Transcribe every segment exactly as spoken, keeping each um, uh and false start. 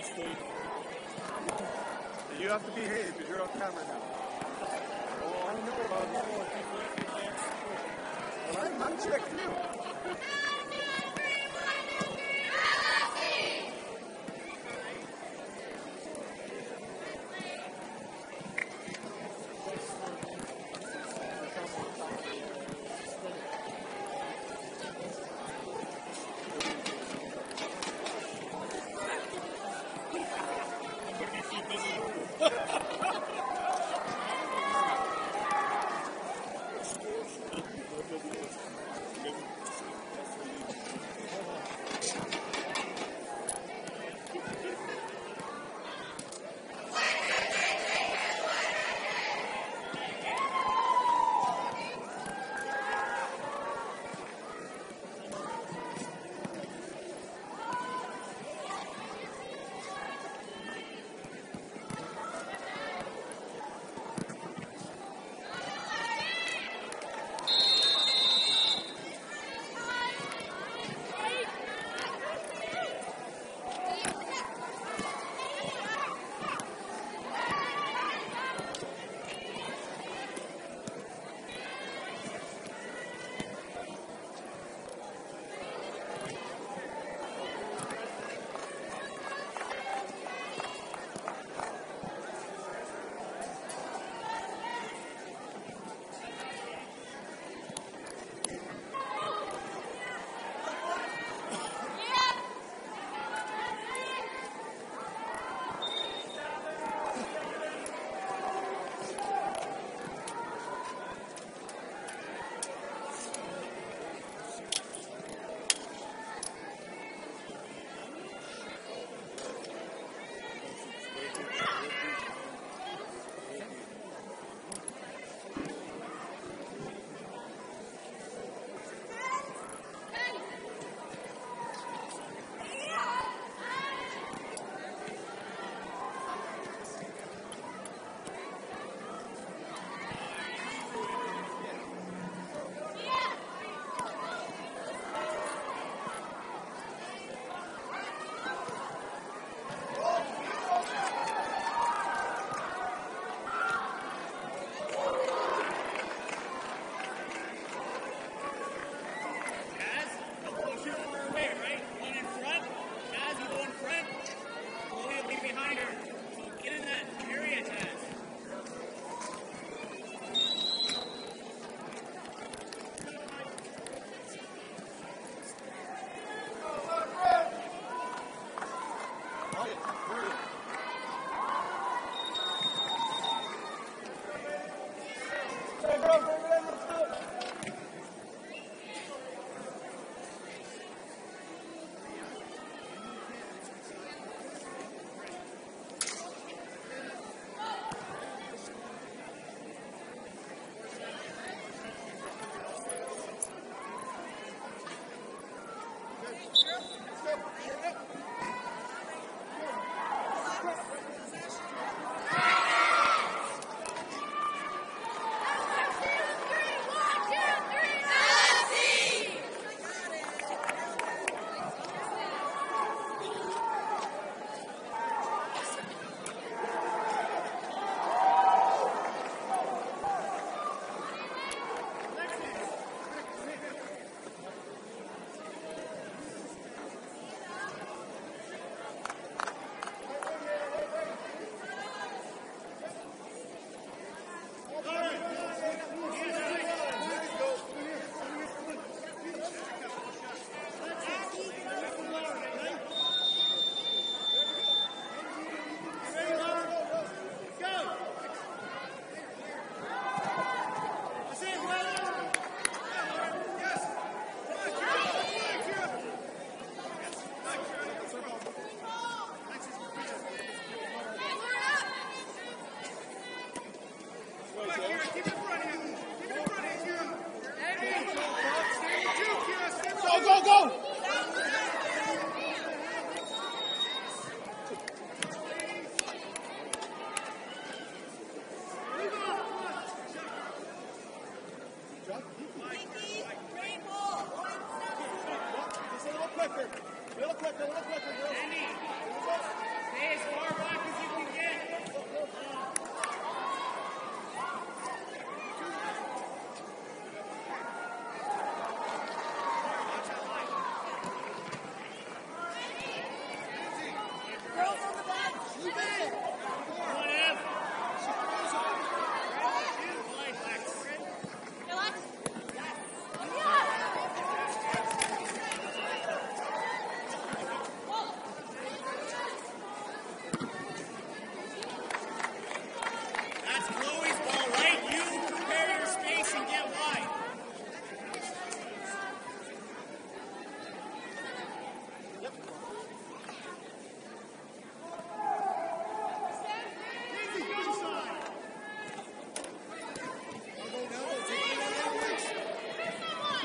You have to behave because you're on camera now. Oh, I know about that. Well, I'm, I'm checking you.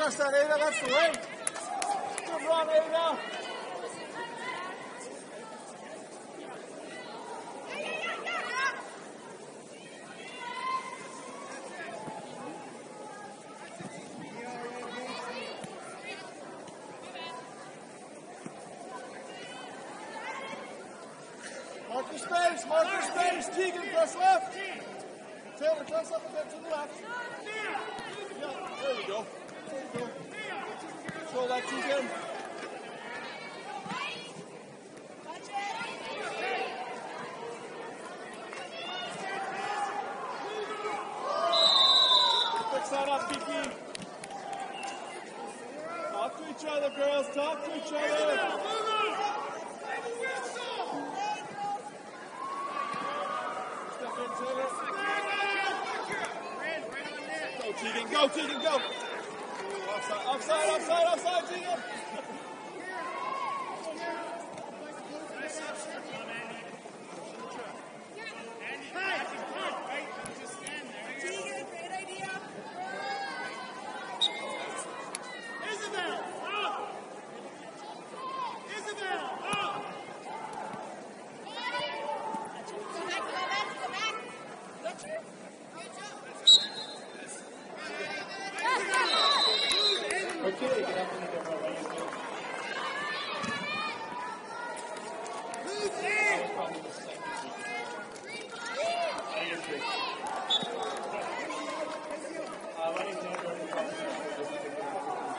trust that, Ada. That's the way. Good run, Ada. Mark your space, mark your space. Tegan, press left. Taylor, press up a bit to the left. Yeah, there you go. There you go. Control that, Tegan. Fix that up, Kiki. Talk to each other, girls. Talk to each other. Go, Tegan, go, Tegan, go. Offside, offside, offside, offside, Tegan. Tegan, great idea. Isabel, up. Isabel, up. Go back, go back, go back. Good job. Okay, good afternoon, everyone. Who's in? Probably the second week. I agree. Uh, my name's Andrew. I'm the president of the District of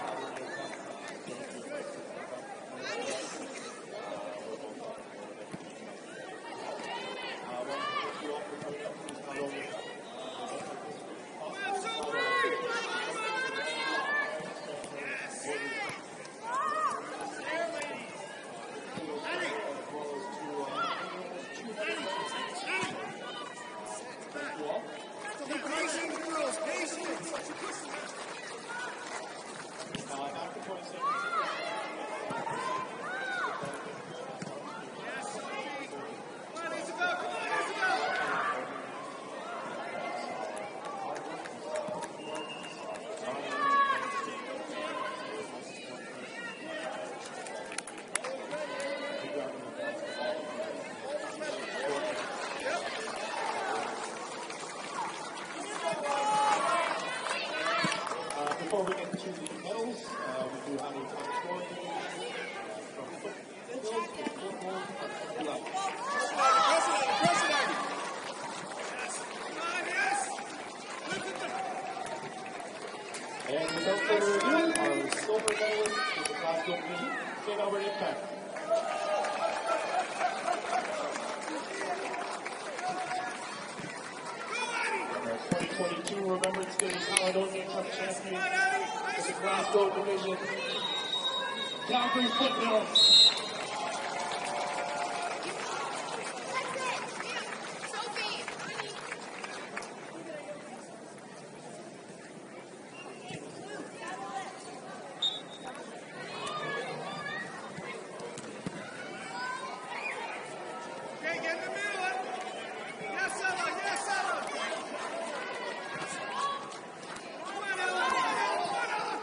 Before we get to the medals, uh, we do have a top scoring from football, football, football. And without further ado, our silver medalist for the Glasgow division, Saint Albert Impact. twenty twenty-two Remembrance Day Caledonian Cup champion for the Glasgow division, Calgary Foothills. Okay, get in the middle. Yes, Ella, yes, Ella. Come on, Ella, come on, Ella, come on, Ella.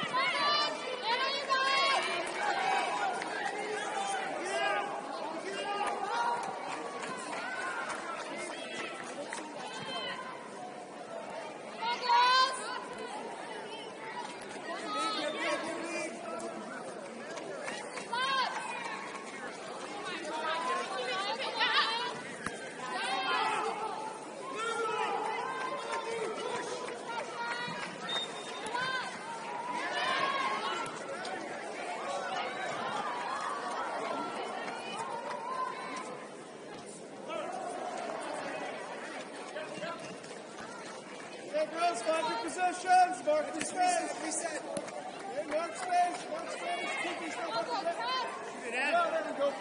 Okay, girls, find your positions. Mark your space. Reset. Okay, mark space. Mark space. Keep these stuff up a bit. Yeah, there we go.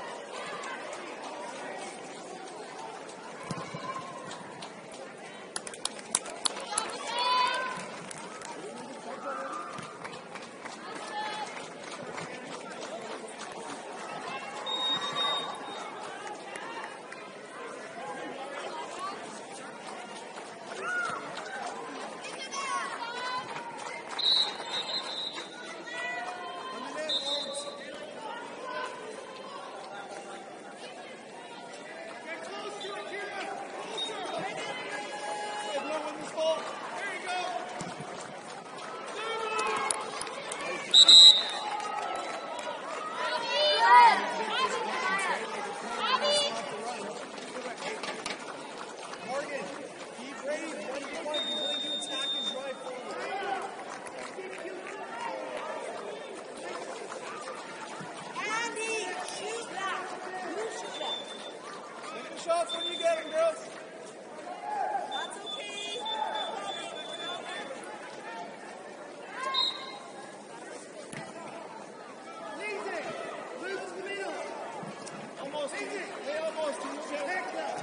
shots when you get them, girls. That's okay. Easy. Move to the middle. Almost. Easy. Hey, almost. You get Take that.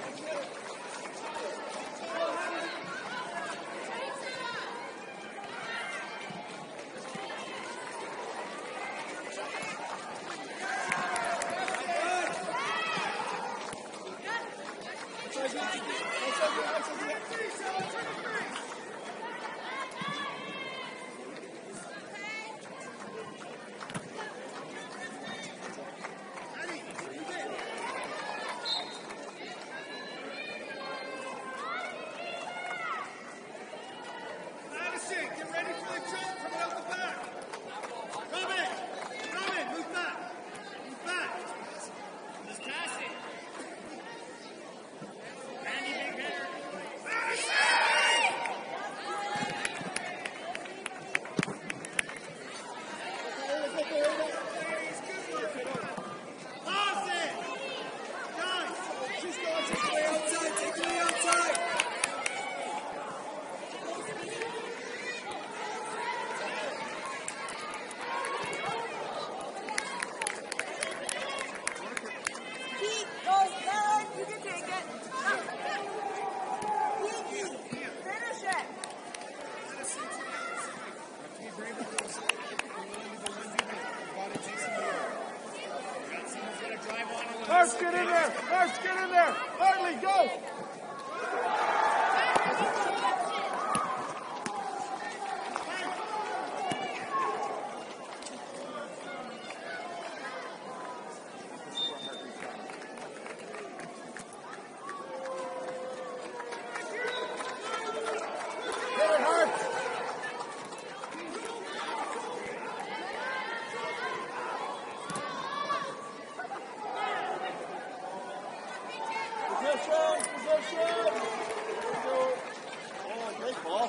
Get ready for the jump coming out the back. Come in. Come in. Move back. Move back. Just pass it. Randy, big hitter. Pass it. Guys. She's going to play outside. Take play outside. March, get in there! March, get in there! Hartley, go! Get it, Hart! Position, position. There we go. Oh, great ball.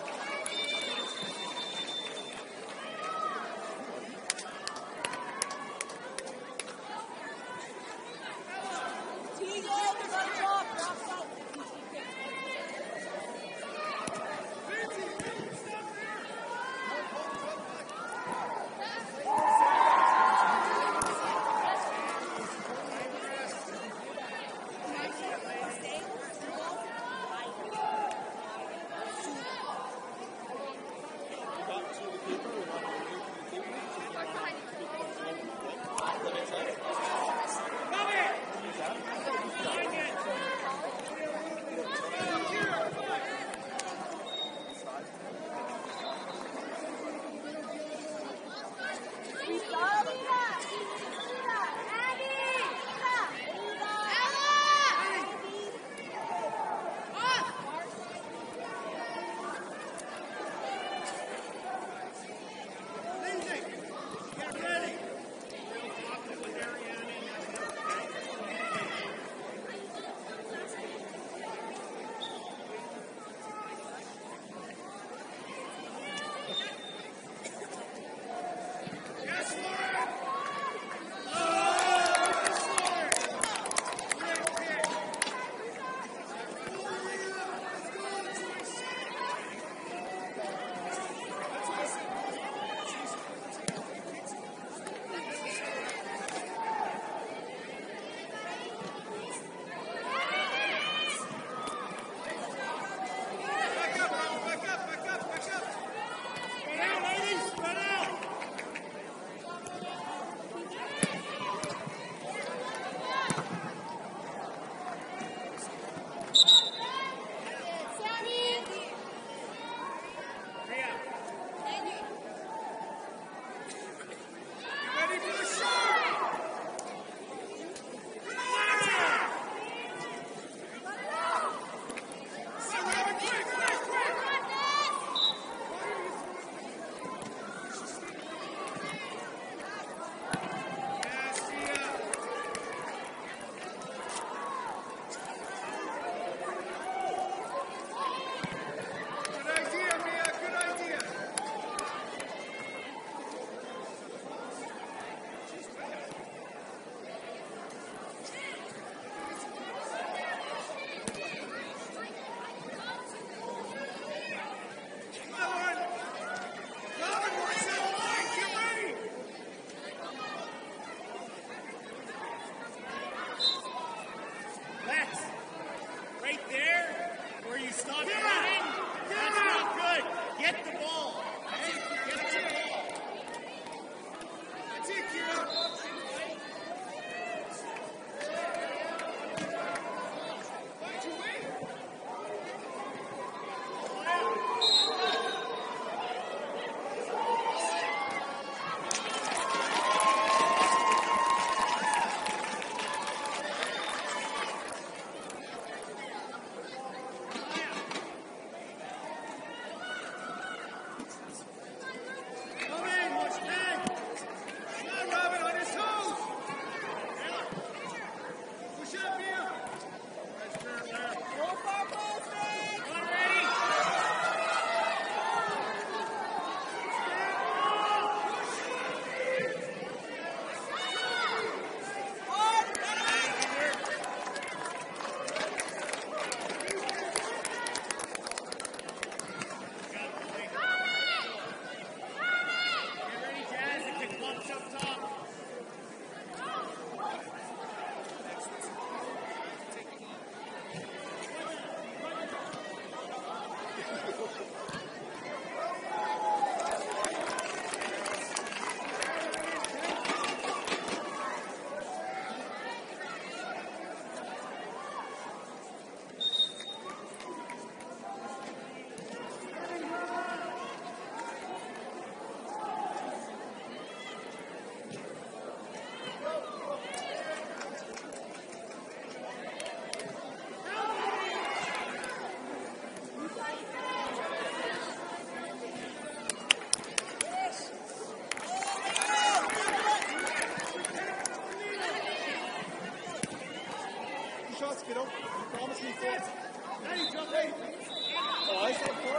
your shots, kiddo. You promised me four. Ready, jump in. Oh, I said four?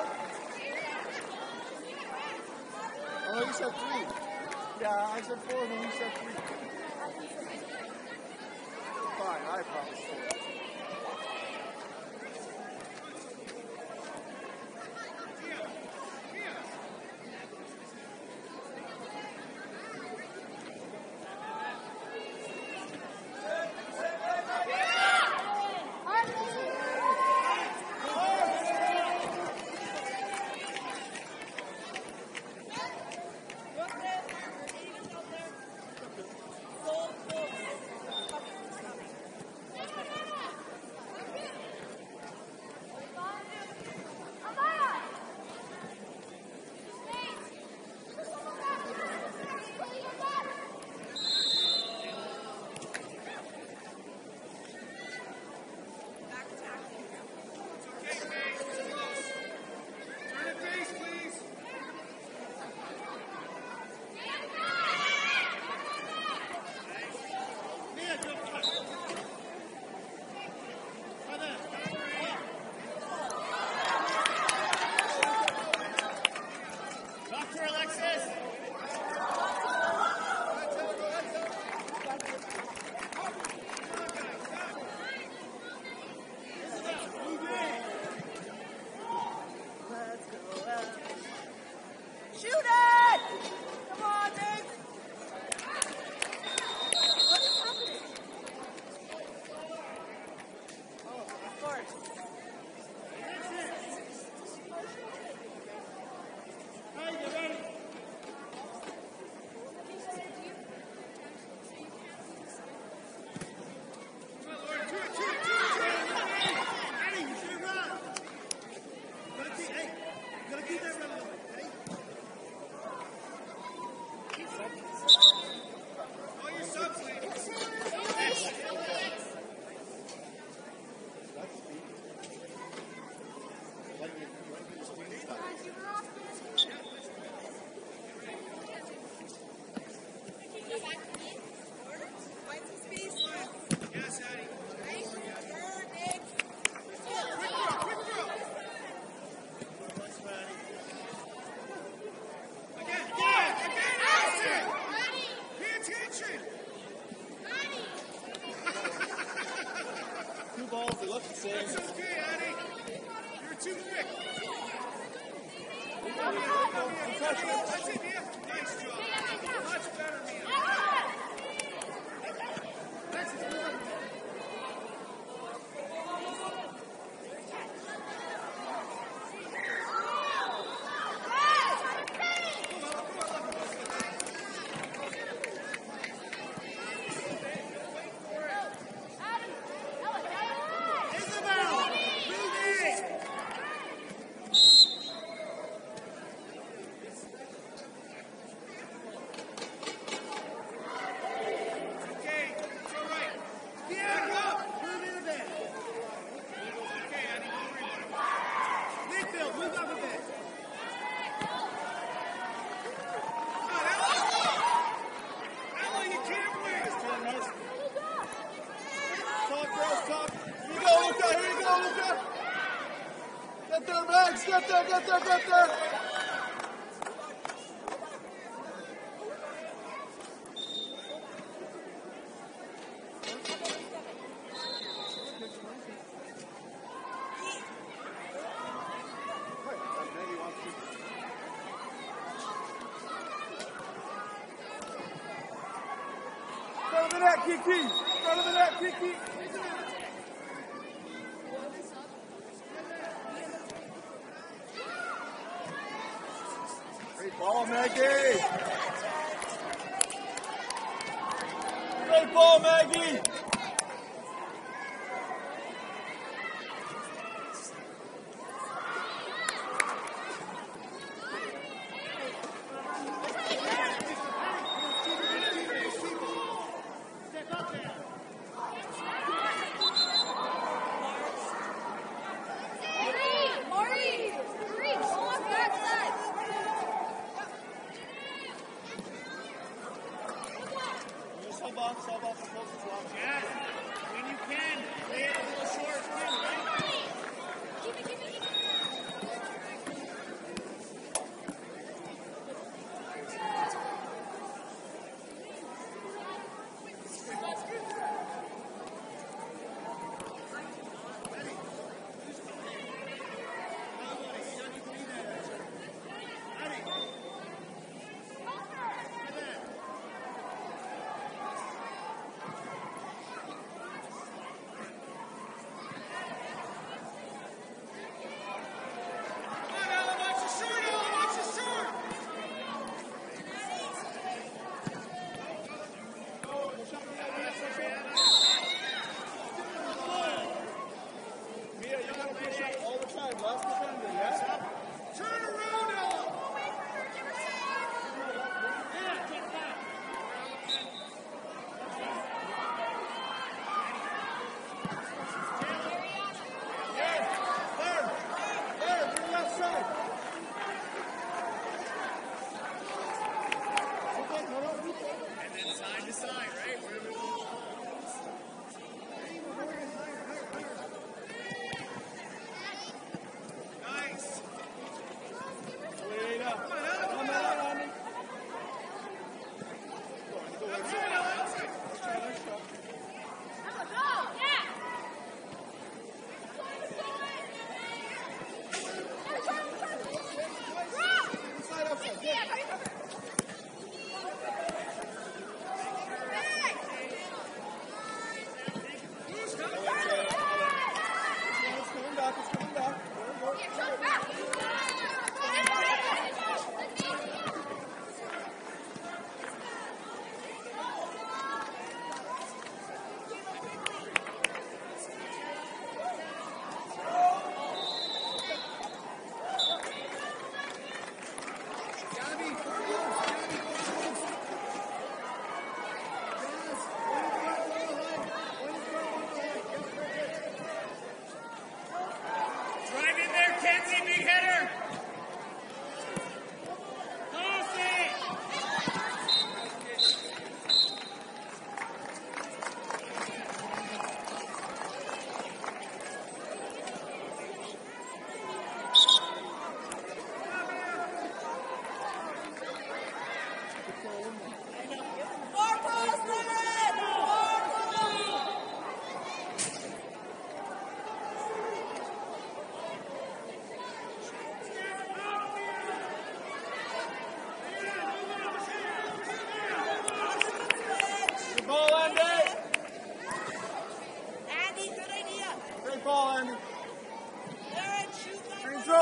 Oh, you said three. Yeah, I said four, and then you said three. Fine, I promise four. Balls, they look the same. That's okay, Addy. You're too quick. That's it, Mia. Nice job. Much better, Mia. That's it. Get there, Max! Get there, get there, get there! Front of the net, Kiki! Front of the net, Kiki! Great ball, Maggie! Great ball, Maggie! Box, all box, close as well. Yeah.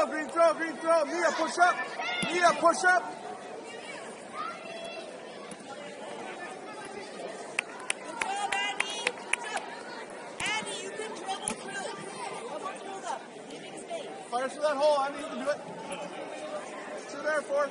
throw, green throw, green throw. Mia, push up. Mia, push up. Fire through that hole, Andy, you can do it. Two there, four.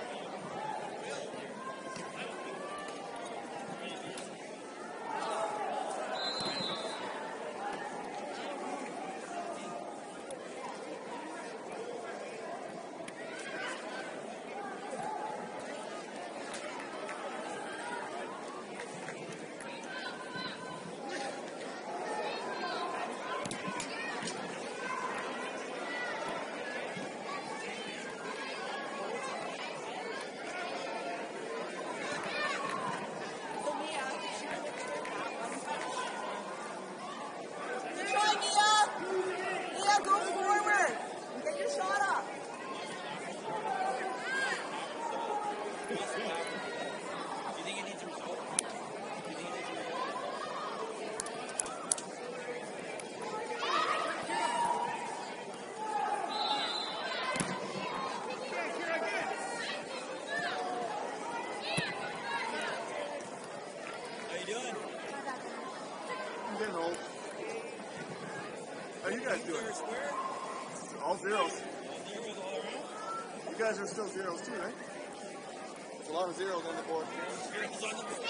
How you guys doing? All zeros. You guys are still zeros too, right? There's a lot of zeros on the board. Zeros on the board.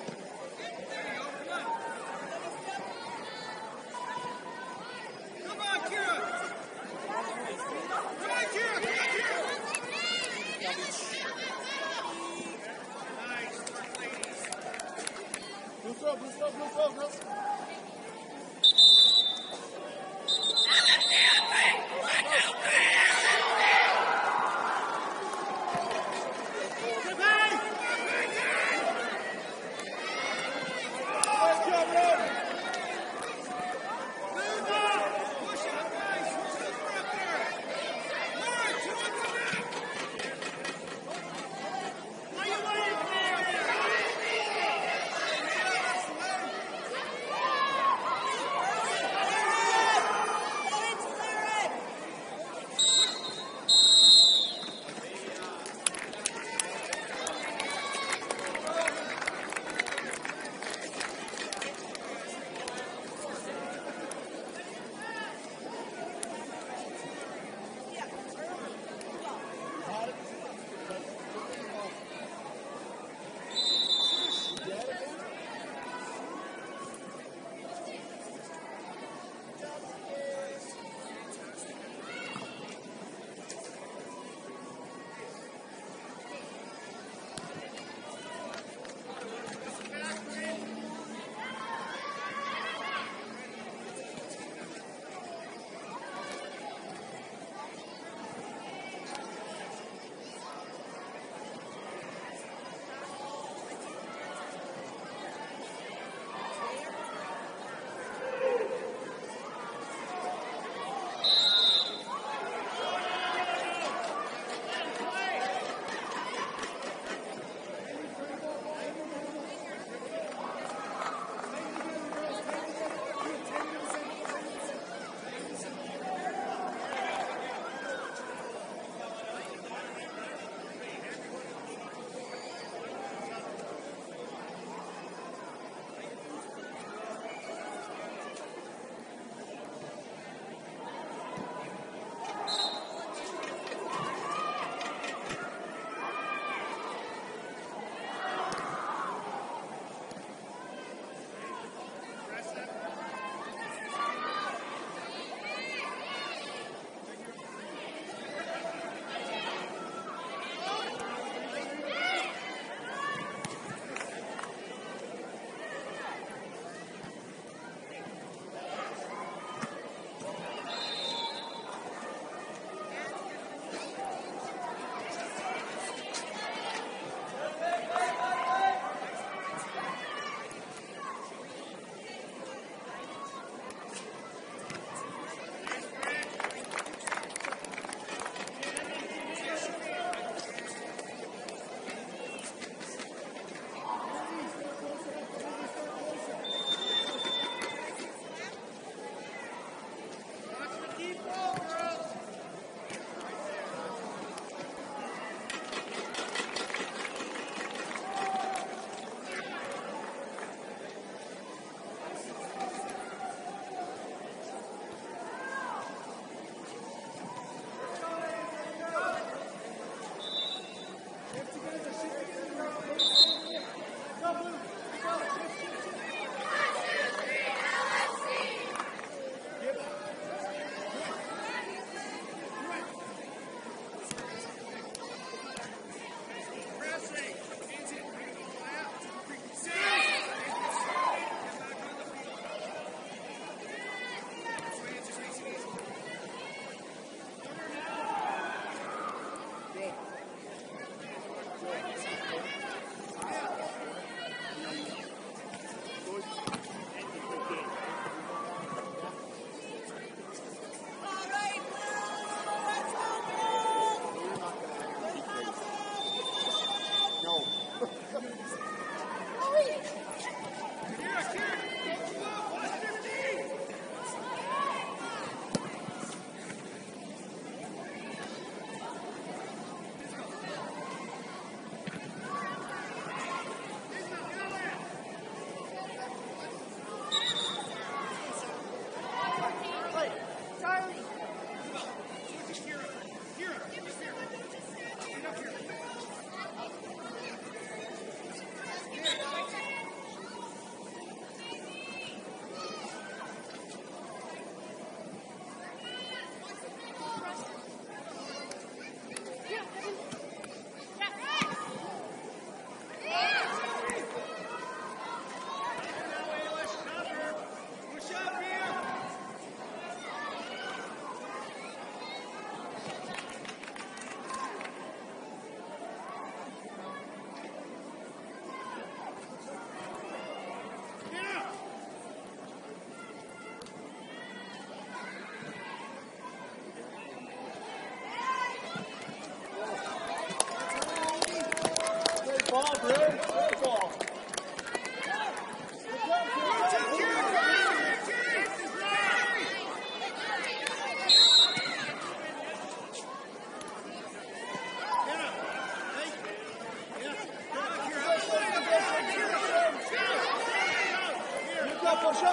Come on, Kira! Come on, Kira! Come on, Kira! Nice, smart ladies. Blue throw, blue throw, blue throw, girls.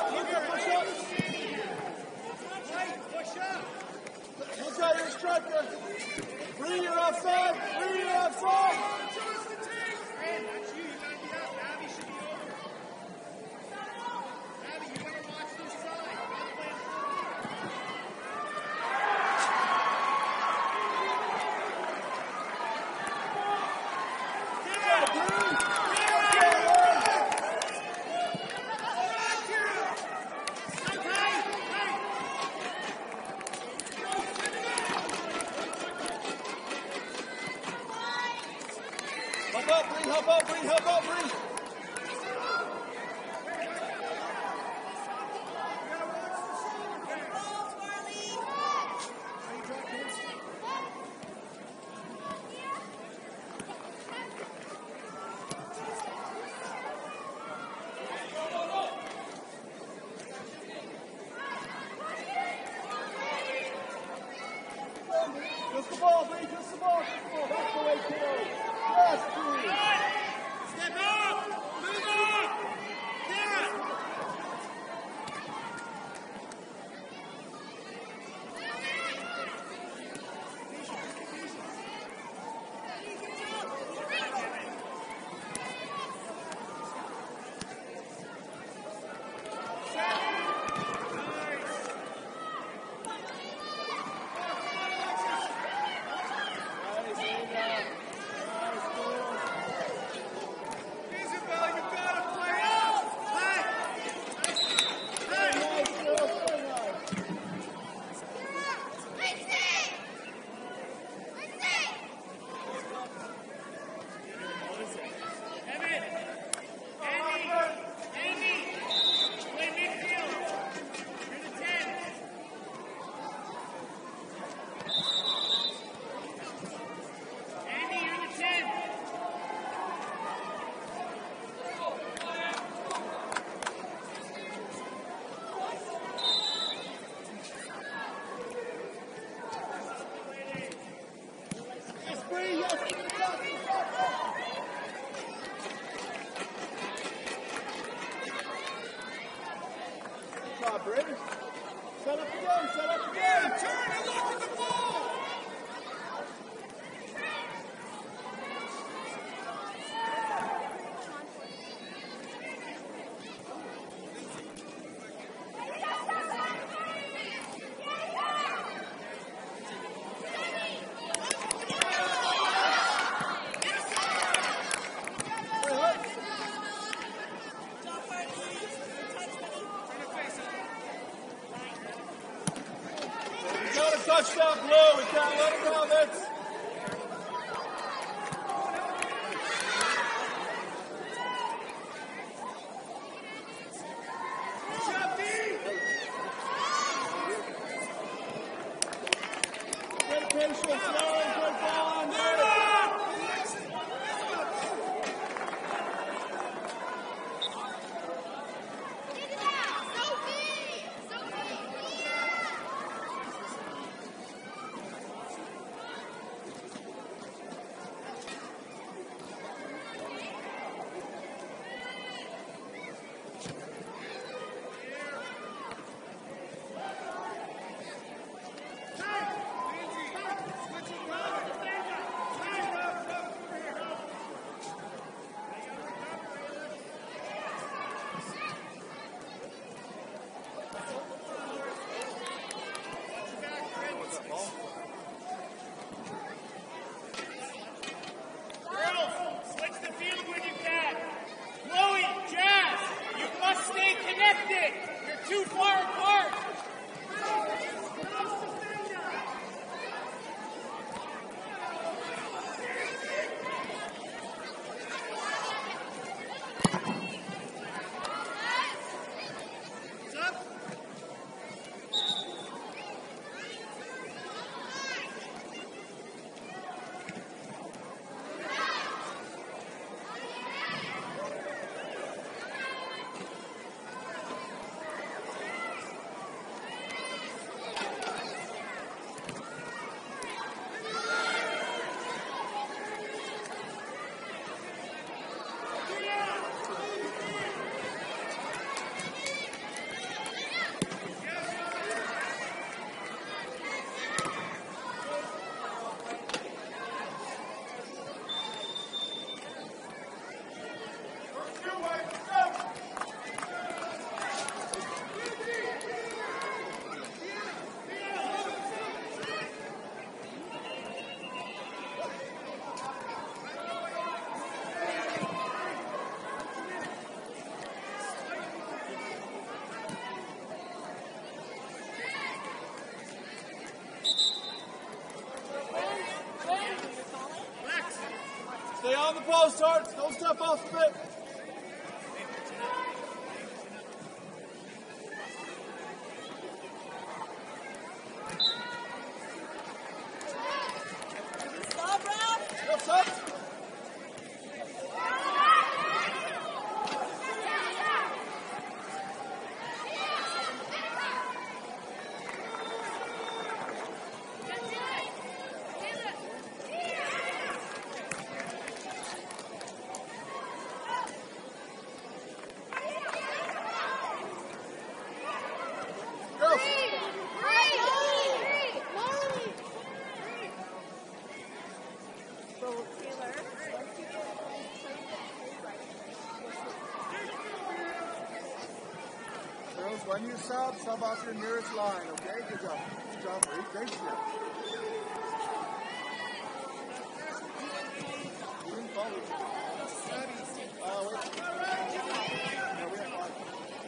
up, Luca, push up. Push up. Look out, you're a striker. Bree, you're offside. Bree, you're offside. Fran, that's you. You gotta be up. Abby should be over. Abby, you better watch this side. You gotta play it forward. Help up, Bree, help up, Bree, help up, Bree. Just the ball, Bree, just the ball, just the ball. That's the way, kiddo. Yes, Bree. Step up! Move up! Sarah! Isabel, you gotta play up! Hey! Hey! Nice, girl, very nice. Evan! Andy! Andy! Play midfield! You're the ten! Andy, you're the ten! Yes, Bree, yes, to the top, to the top, top. Good job, Bree. Set up again, set up again. Turn and look at the ball! We got a touchdown, Blue. We can't let him have it. Shot D! Great patience, Lauren. Good ball on there. Girls, switch the field when you can. Chloe, Jazz, you must stay connected. You're too far apart. What's up? go, Sarge. Don't step off a bit. Stop, Ralph. Go, Sarge. When you sub, sub off your nearest line, okay? Good job. Good job, Reed. Great shit. You didn't follow it. Uh, wait. No, we have five.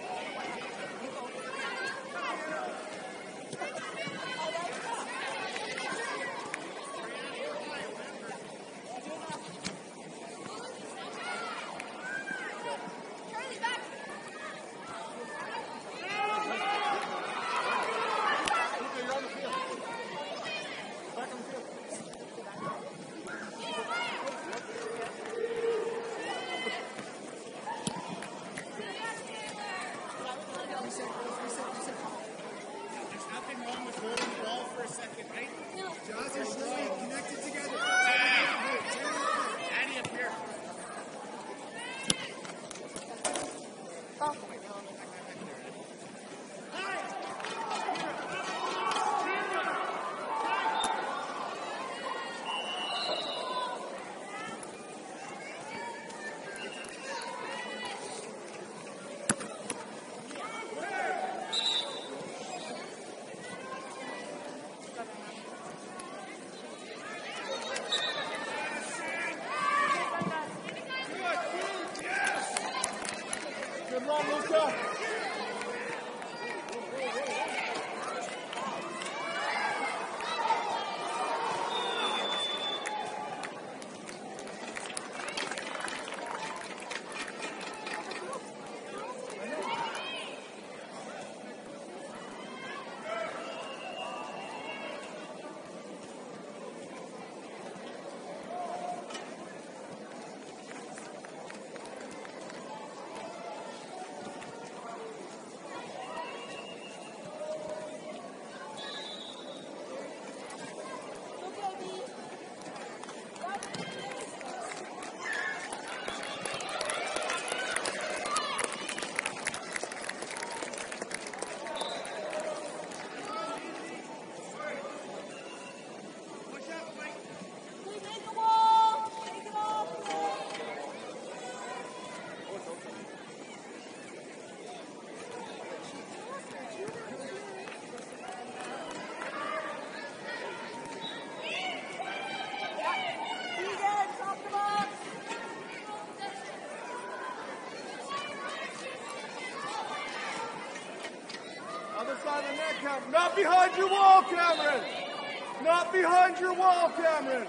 Good run, Luca. Other side of the net, Cameron. Not behind your wall, Cameron. Not behind your wall, Cameron.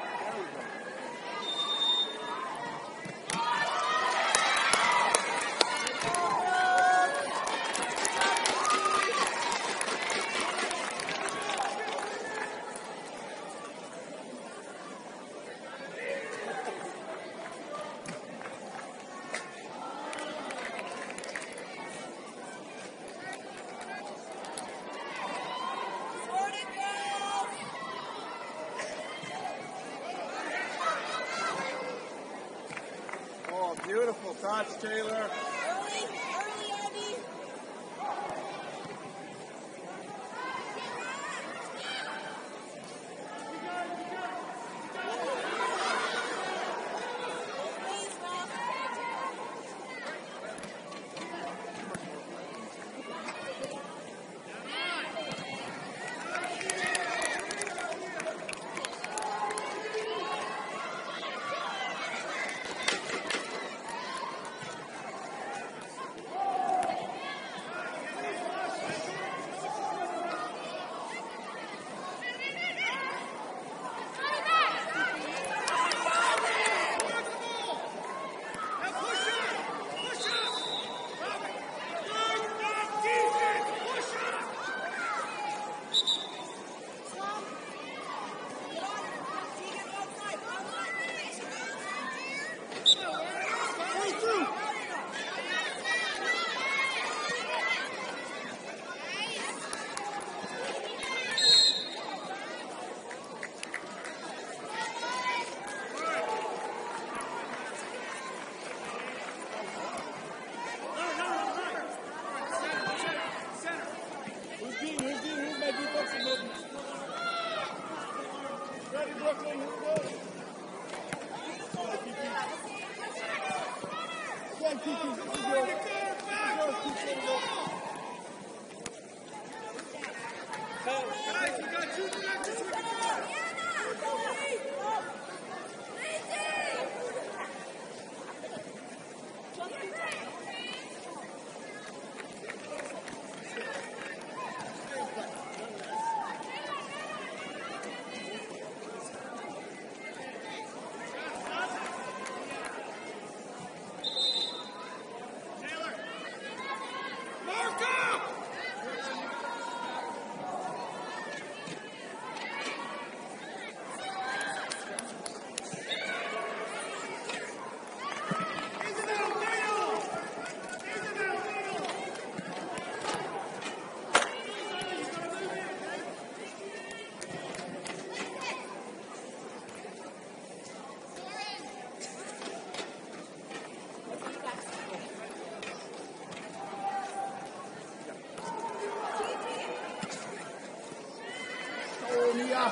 Beautiful touch, Taylor. Early, early, Abby. Please, Ralph. keep, keep, keep, keep Come on, going. get going, back! Keep going, keep going, go. Guys, we got two connectors we can go. Oh, Mia.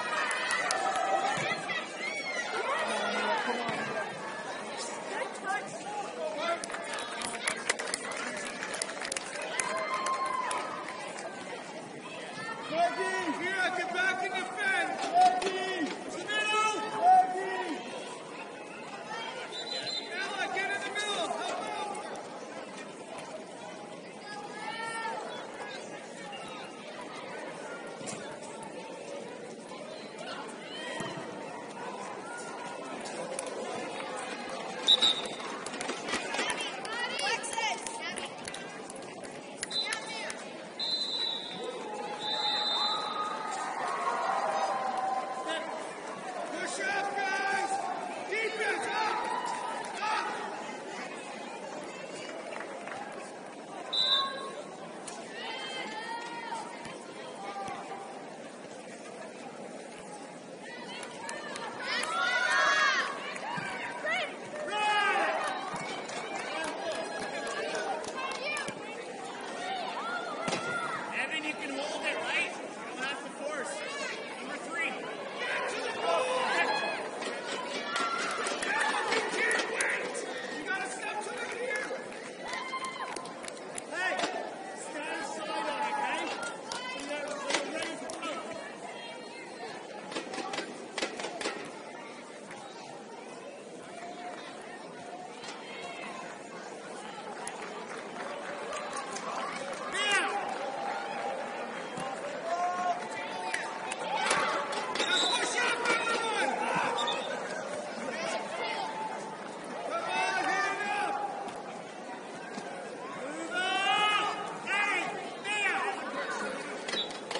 Maggie, here, get back in the fence. Maggie! Middle. Maggie! Ella, get in the middle. Help out. Push up, guys. Defense, up. Up. Evan, you can hold it, right? You don't have to force. Number three. Get to the ball! You can't wait! You gotta step to it here! Hey! Stand aside on it, okay? So you're, so you're ready to go. Now! Now push up, everyone! Come on, hit it up! Move up! Hey, now!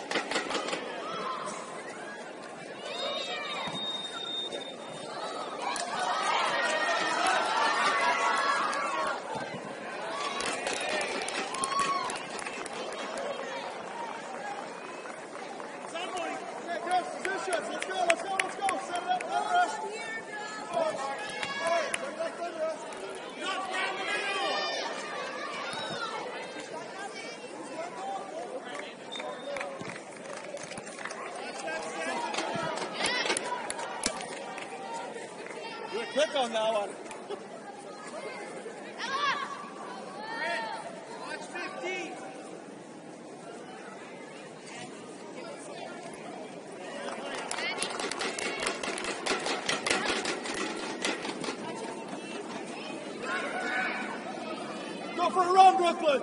Somebody! Okay, go, positions. Let's go, let's go, let's go. Set it up, let rest. All right, bring it back, let rest. Knock down the middle! Watch that set. Do it quick on that one. Brent, watch fifteen. Go for a run, Brooklyn.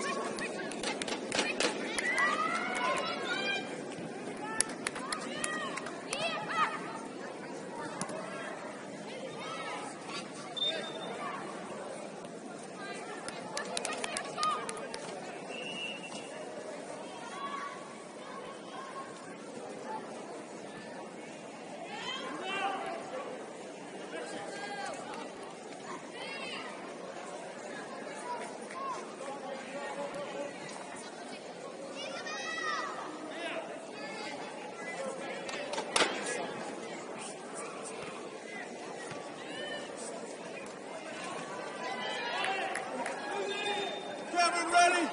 Kevin, ready?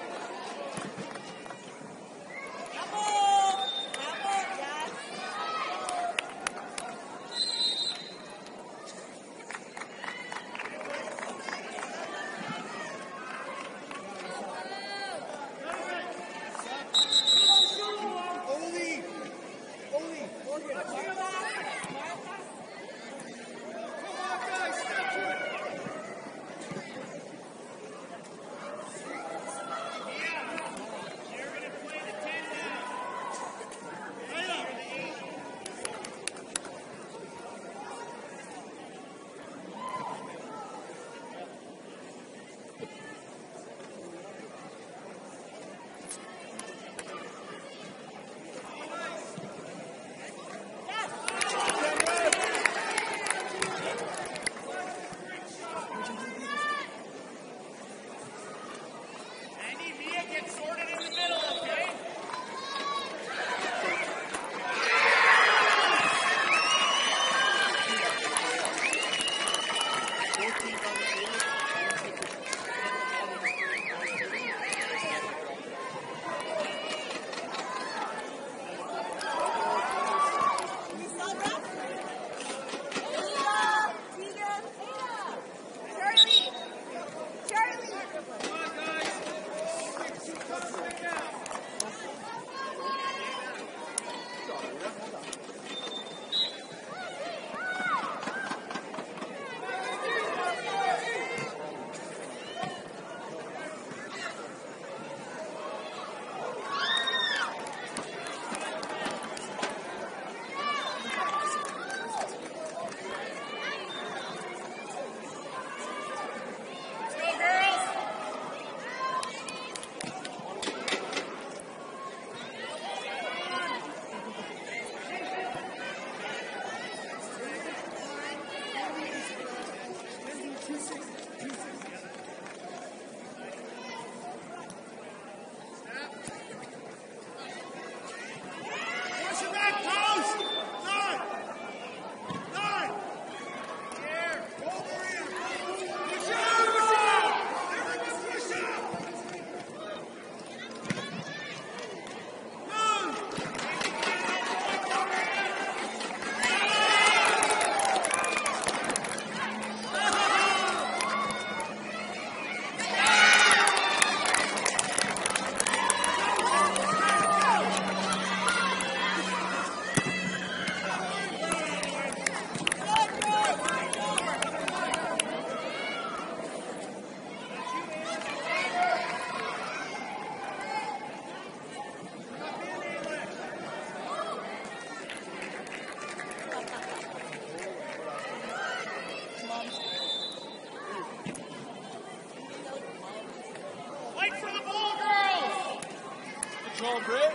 Joel, great.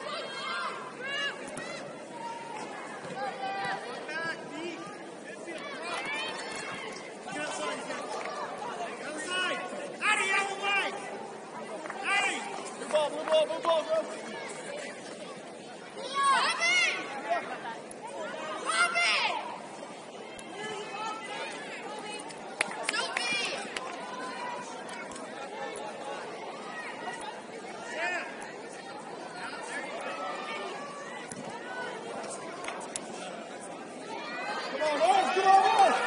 Back, deep. Infield, drop. Get outside, get Get outside. Addy, out of the way. Addy. Blue ball, blue ball, blue ball, go. Come on, boys, come on, boys.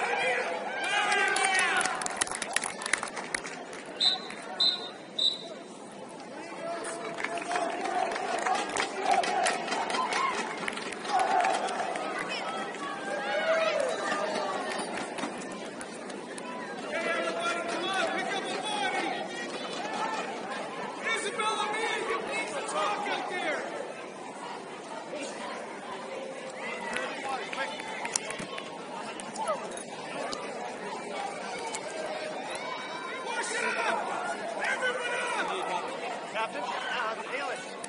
Captain, uh, Ellis.